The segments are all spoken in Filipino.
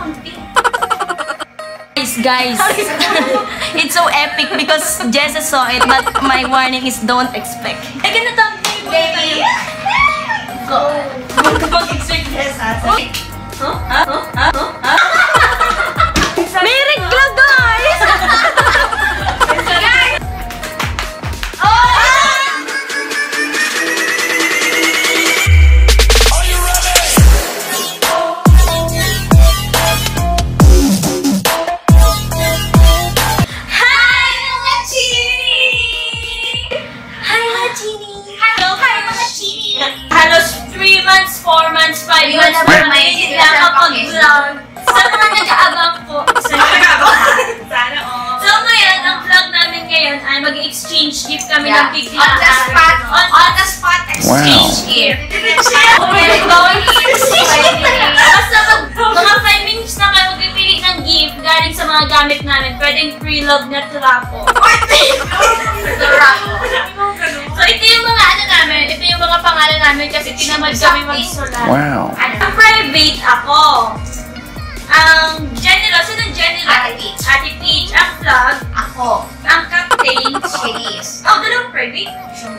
Guys, it's so epic because Jessa saw it, but my warning is don't expect. I can thumbnail, baby. Go. Don't expect Jessa. May regla, guys. Halos 3 months, 4 months, 5 months na may nakapag-vlog. Sa mga nag-aabang po. Sana So ngayon, ang vlog namin ngayon ay mag-exchange gift kami ng biglaan. On the spot exchange gift. We're going to exchange gift. Basta mga 5 minutes na kayo magpipili ng gift galing sa mga gamit namin. Pwedeng pre-love na trapo. So ito yung mga ano namin, ito yung mga pangalan namin kasi tinamad kami magsulat. Wow. Ang private ako. Ang general, sino ang general? Ate Peach. Ang vlog, ako. Ang captain, Cherise. Oh, dalawang private?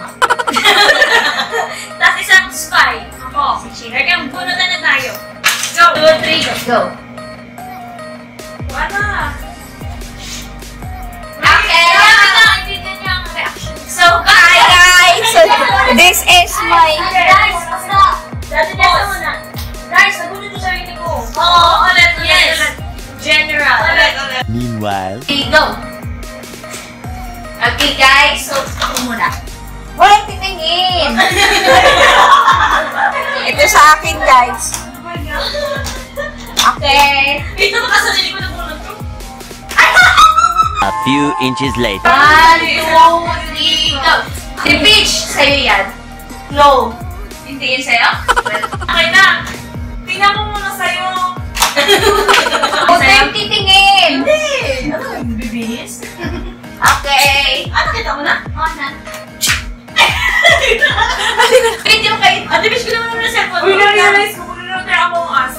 Tapos isang spy, ako. Si Cherise. Kaya bunutan na tayo. Go! 2, 3, go! Wala! Okay! So, hi guys! This is my... Guys, stop! Dati nasa muna. Guys, nagulit yung sarili ko. Oo, ulit. Yes. General. Ulit. Meanwhile... Okay, go! Okay guys, so ako muna. Walang titingin! Ito sa akin, guys. Okay. Ito ba kasarili ko na bunod ko? A few inches later. 1, 2, 3, go! Si Peach, sa'yo yan. No. Hindi yan sa'yo? Okay na. Tingnan mo muna sa'yo. Huwag kayong titingin! Hindi. Ano yung bibis? Okay. Ano kita mo na? Oo na. Hindi mo kayo. Ate Peach, ko naman na cellphone. Uy, na-realize ko kung ano tayo Among Us.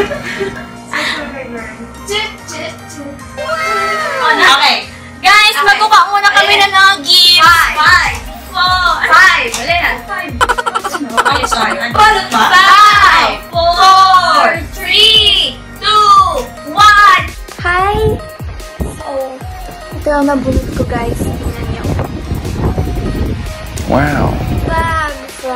Okay. Guys, magkuha muna kami na ng gift. 5, 4, 5. Wala na. 5. Okay, sorry. Balot ba? 5, 4, 3, 2, 1. Hi! So, ito ang nabunod ko, guys. Tingnan niyo. Wow. Flag.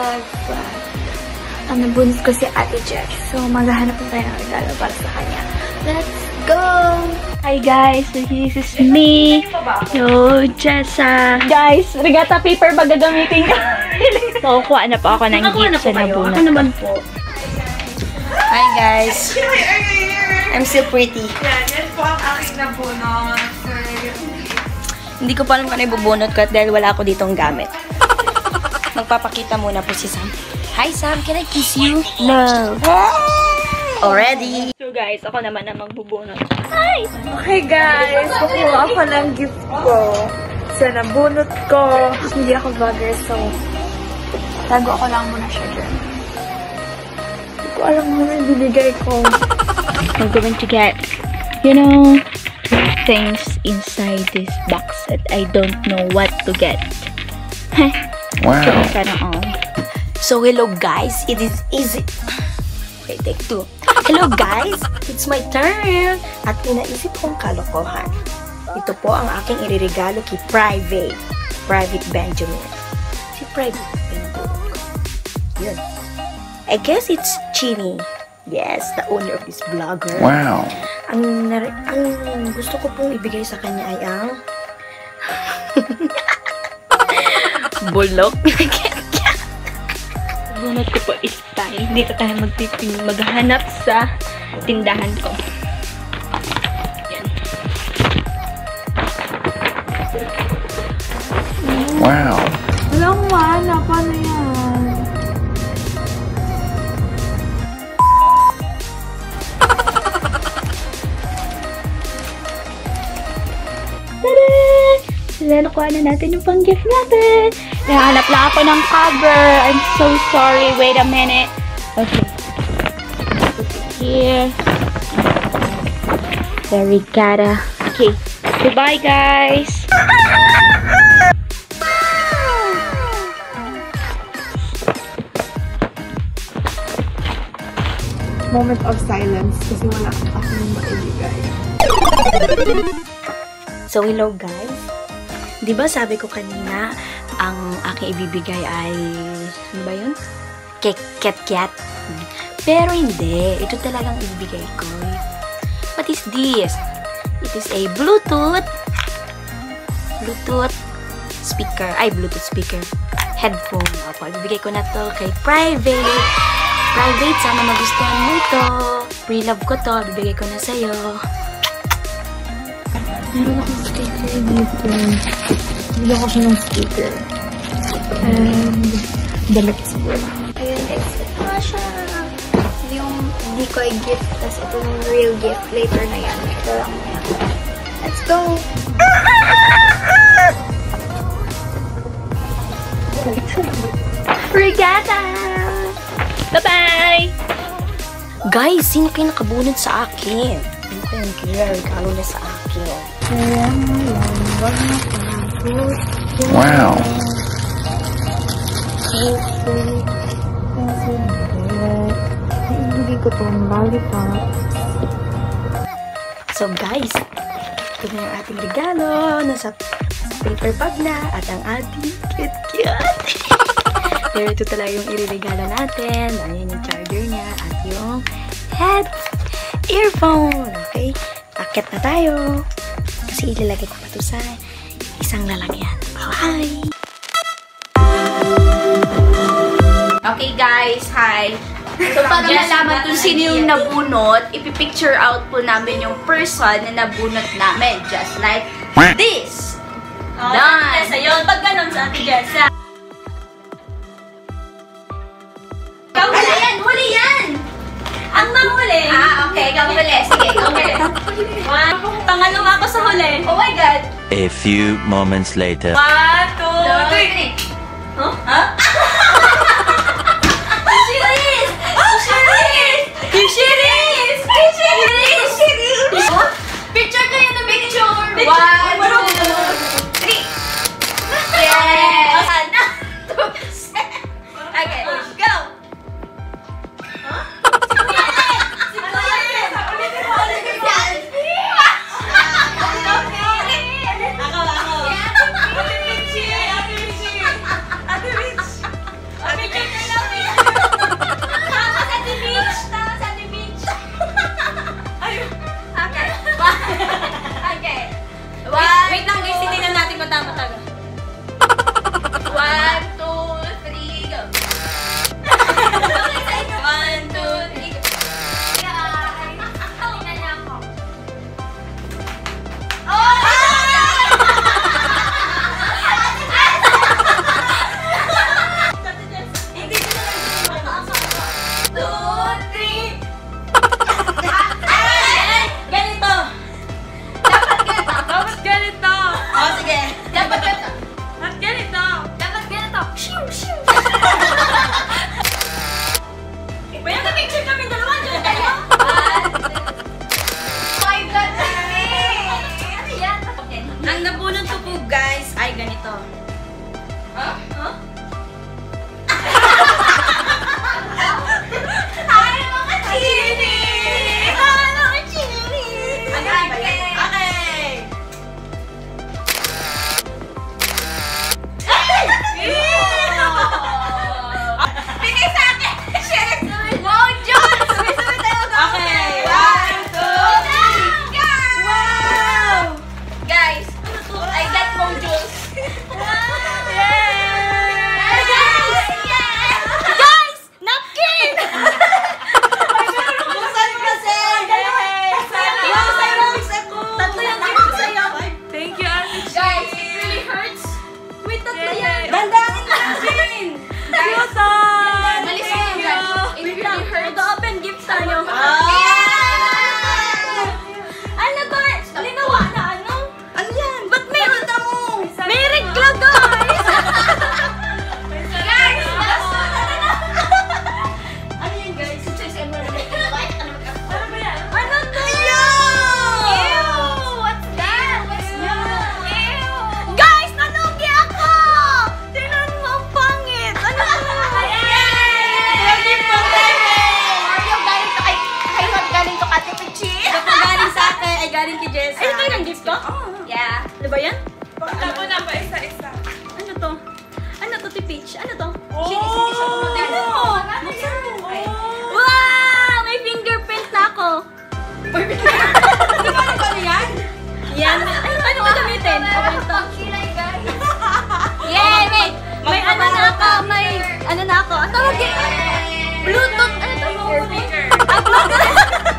Ang nabunod ko si Ate Jess. So, maghahanap na tayo ng regalo para sa kanya. Let's go! Hi guys, so this is me. Yo, Jessa. Guys, regatta paper ba gagamitin ka? So, kuha na po ako ng gift sa nabunod. Ako naman po. Hi guys. I'm still pretty. Yan po ang aking nabunot. Hindi ko pa alam kung ano ibubunot ko dahil wala ako ditong gamit. Magpapakita muna po si Sam. Hi Sam, can I kiss you? No. Already. So guys, ako naman ang magbubunot. Okay guys, kukuha ako ng gift ko. Sa nabunot ko. Hindi ako vlogger, so tago ako lang muna siya dyan. Hindi ko alam mo na bibigay ko. I'm going to get, you know, things inside this box that I don't know what to get. Wow. So hello guys, it is easy. Okay, take 2. Hello guys, it's my turn. At inaisip kong kalokohan. Ito po ang aking iririgalo kay Private Benjamin. Si Private Benjamin. Yun. I guess it's Chini. Yes, the owner of this vlogger. Wow. Ang gusto ko pong ibigay sa kanya ay ang bulok. Bunot ko po is style. Dito tayo maghanap sa tindahan ko. Yan. Wow. Wala akong mahanap. Paano yan? Tada! Sila nakuha na natin yung pang-gift natin. Nahanap lang ako ng cover. I'm so sorry. Wait a minute. Okay. Put it here. The regatta. Okay, goodbye guys! Moment of silence kasi wala akong maibigay. So, hello guys. Di ba sabi ko kanina, ang aking ibibigay ay, ano ba yun? Cat. Pero hindi. Ito talagang ibibigay ko. What is this? It is a Bluetooth speaker. Ay, Bluetooth speaker. Headphone. Opo, ibibigay ko na to kay Private. Sana magustuhan mo ito. Pre-love ko to. Ibibigay ko na sa'yo. Meron akong sticker dito. Bigyan ko siya ng sticker. And damit siguro. Ayun guys, ito nga siya. Yung hindi ko i-gift, tapos ito yung real gift. Later na yan. Ito lang na yan. Let's go! Regatta! Bye-bye! Guys, sino kayo nakabunod sa akin? Sino kayo nagkira-regalo na sa akin? Wow. Hindi ko ito ang lollipop. So guys, ito na yung ating regalo. Nasa paper bag na at ang ating cute. Pero ito talaga yung iririgalo natin. Ayan yung charger niya at yung earphone. Okay? Akit na tayo. Kasi ilalagay ko pa ito sa isang lalagyan. Bye! Okay guys, hi! So para malaman kung sino yung nabunot, ipipicture out po namin yung person na nabunot namin. Just like this! Done! Sa'yo, pag ganun sa Ate Jessa. Huli yan! Ang manghuli. Okay, ikaw huli. Sige, ikaw huli. Pangalawa ako sa huli. Oh my God! A few moments later. 1, 2, 3. Huh? Huh? Picture kayo na picture! 1, 2, 3! Yes! Okay, go! Ate Pichi. Ito po galing sa akin, ay galing kay Jessa. Ay, ito yung gift ko? Yeah. Ano ba yan? Pakita mo na pa isa-isa. Ano to? Ano to, Ti Peach? Ano to? Ano? Wow! May fingerprint na ako. Ano yan? Yan. Ano ba gamitin? Ano to? Yay! May ano na ako. May ano na ako. Ang tawag yun? Bluetooth. Ano to? Speaker. Ah, Bluetooth.